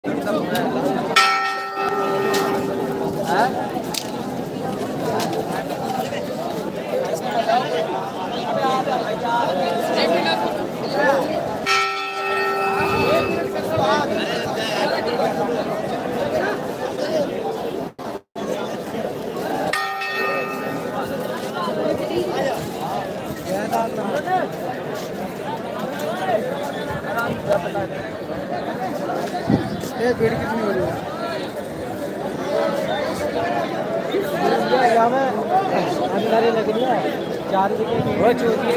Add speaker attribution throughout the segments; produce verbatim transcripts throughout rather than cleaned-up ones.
Speaker 1: ये भीड़ कितनी हो रही है? यहाँ में अंदर लग रही है चार विकेट वो चौथी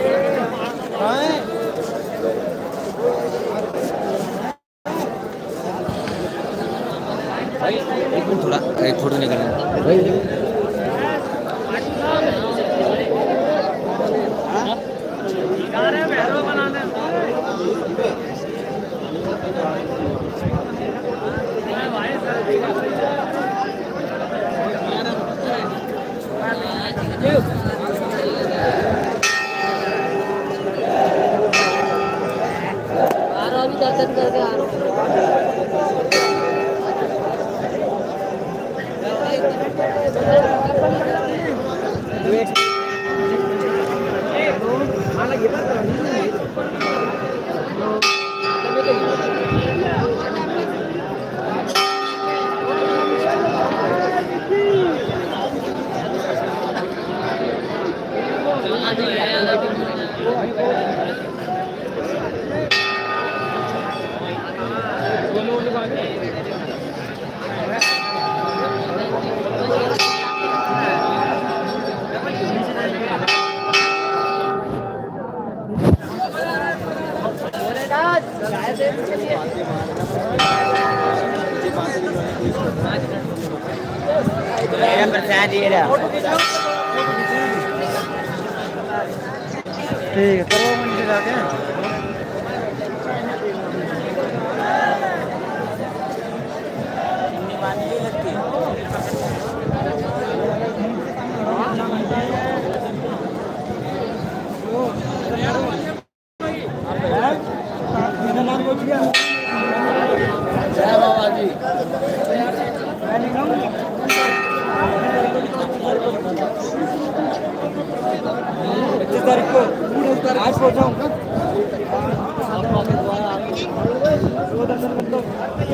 Speaker 1: भाई एक मिनट थोड़ा एक फोटो निकालना दर्शन करके आ रहा ठीक है करो मंदिर आके तारीख को आज पहुंचाऊंगा।